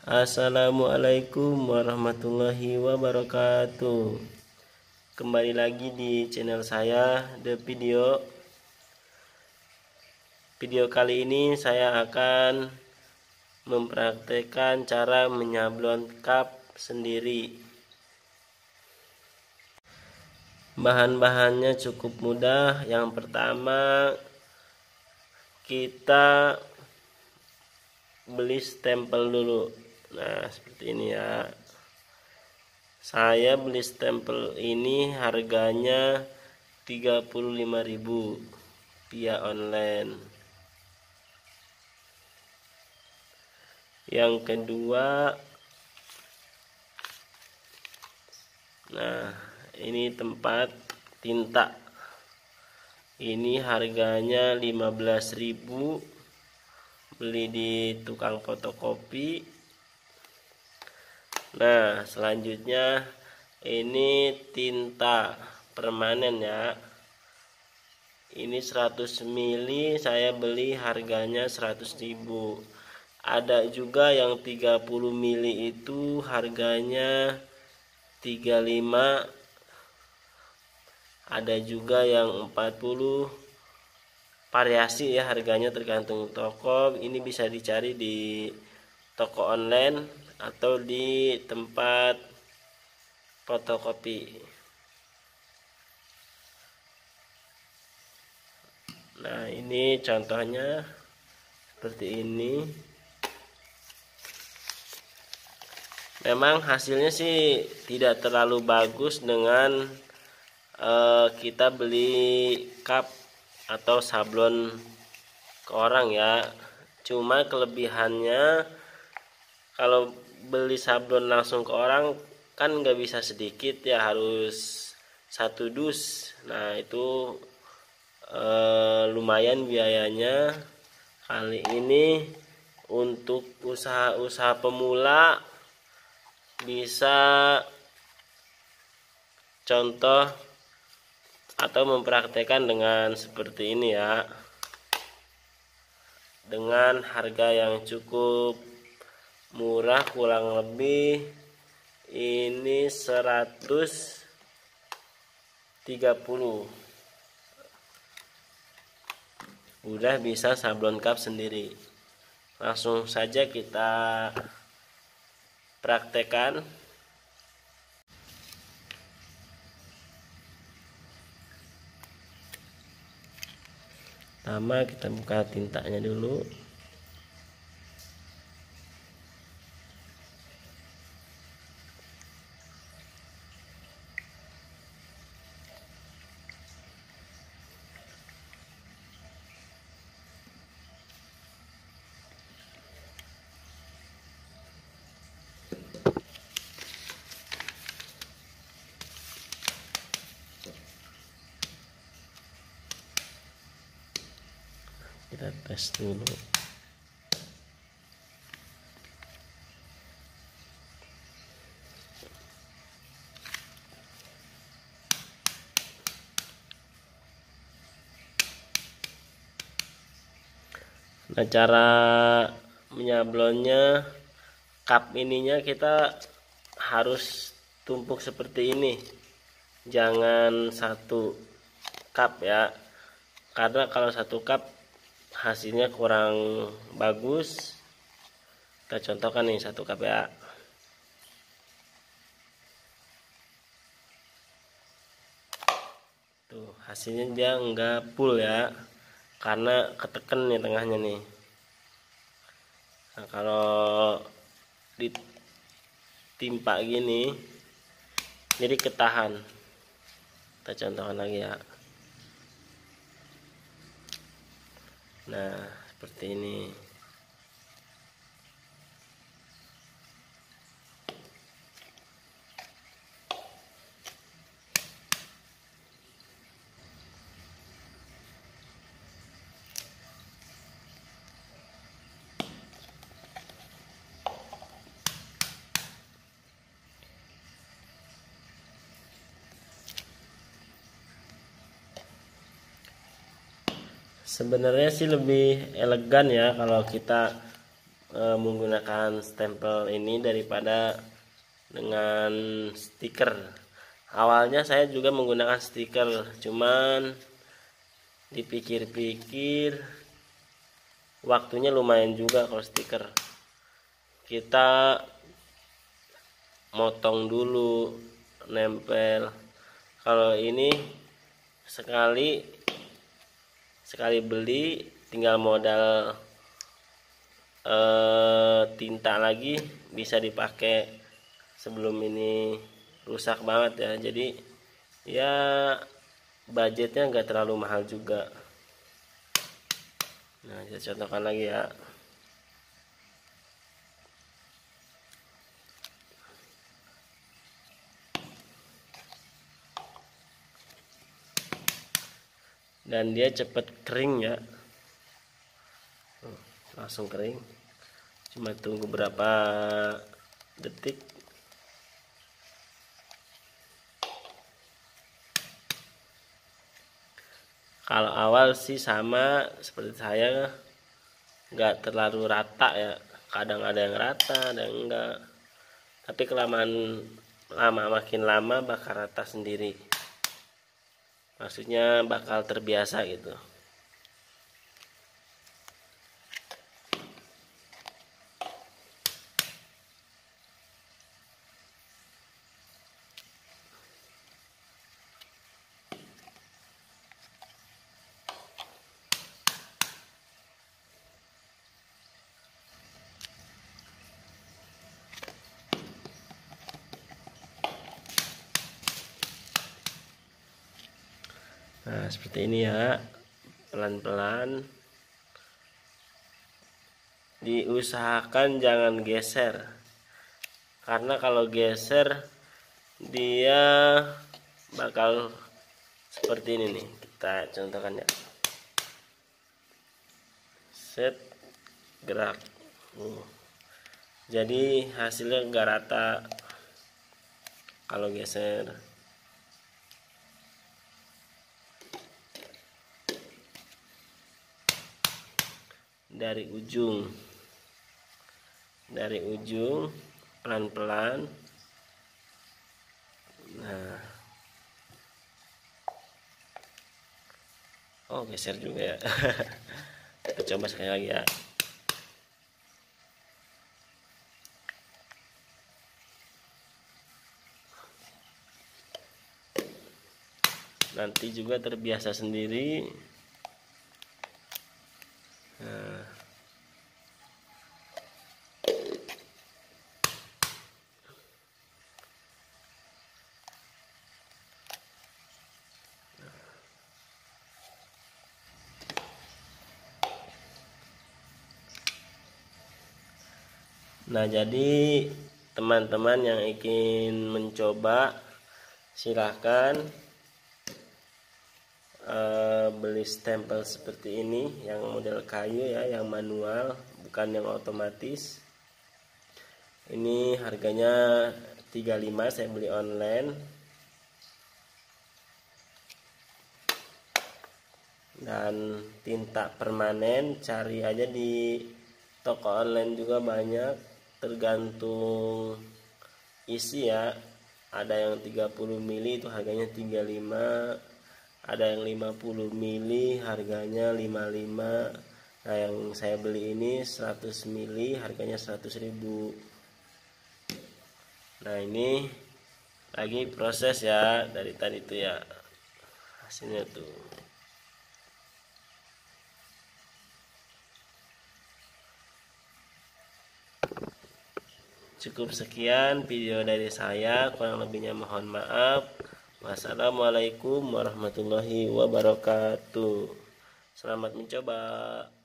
Assalamualaikum warahmatullahi wabarakatuh. Kembali lagi di channel saya The Video. Video kali ini saya akan mempraktekkan cara menyablon cup sendiri. Bahan-bahannya cukup mudah. Yang pertama, kita beli stempel dulu. Nah, seperti ini ya. Saya beli stempel ini harganya 35.000 via online. Yang kedua, nah, ini tempat tinta. Ini harganya 15.000, beli di tukang fotokopi. Nah, selanjutnya ini tinta permanen ya. Ini 100 ml saya beli harganya 100.000. Ada juga yang 30 ml itu harganya 35. Ada juga yang 40. Variasi ya harganya tergantung toko. Ini bisa dicari di toko online atau di tempat fotokopi. Nah, ini contohnya seperti ini. Memang hasilnya sih tidak terlalu bagus dengan kita beli cup atau sablon ke orang ya. Cuma kelebihannya, kalau beli sablon langsung ke orang kan nggak bisa sedikit ya, harus 1 dus. Nah, itu lumayan biayanya. Kali ini untuk usaha-usaha pemula bisa contoh atau mempraktekkan dengan seperti ini ya, dengan harga yang cukup murah, kurang lebih ini 130. Udah bisa sablon cup sendiri. Langsung saja kita praktekkan. Pertama kita buka tintanya dulu. Kita tes dulu. Nah, cara menyablonnya, cup ininya kita harus tumpuk seperti ini. Jangan satu cup ya. Karena kalau satu cup hasilnya kurang bagus. Kita contohkan nih 1 cup ya. Tuh, hasilnya dia enggak full ya, karena keteken nih tengahnya nih. Nah, kalau ditimpa gini jadi ketahan. Kita contohkan lagi ya. Nah, seperti ini. Sebenarnya sih lebih elegan ya kalau kita menggunakan stempel ini daripada dengan stiker. Awalnya saya juga menggunakan stiker, cuman dipikir-pikir waktunya lumayan juga. Kalau stiker kita motong dulu, nempel. Kalau ini sekali beli tinggal modal tinta lagi bisa dipakai sebelum ini rusak banget ya. Jadi ya budgetnya nggak terlalu mahal juga. Nah, saya contohkan lagi ya. Dan dia cepat kering ya, langsung kering, cuma tunggu berapa detik. Kalau awal sih sama seperti saya, nggak terlalu rata ya, kadang ada yang rata ada yang enggak, tapi makin lama bakal rata sendiri, maksudnya bakal terbiasa gitu. Nah, seperti ini ya, pelan-pelan. Diusahakan jangan geser, karena kalau geser dia bakal seperti ini nih. Kita contohkan ya. Set, gerak. Jadi hasilnya enggak rata kalau geser. Dari ujung pelan-pelan. Nah, oh geser juga ya. Kita coba sekali lagi ya. Nanti juga terbiasa sendiri. Nah, jadi teman-teman yang ingin mencoba silahkan beli stempel seperti ini yang model kayu ya, yang manual, bukan yang otomatis. Ini harganya 35, saya beli online. Dan tinta permanen cari aja di toko online juga banyak, tergantung isi ya. Ada yang 30 mili itu harganya 35, ada yang 50 mili harganya 55. Nah, yang saya beli ini 100 mili harganya 100.000. Nah, ini lagi proses ya, dari tadi tuh ya hasilnya tuh. Cukup sekian video dari saya, kurang lebihnya mohon maaf. Wassalamualaikum warahmatullahi wabarakatuh. Selamat mencoba.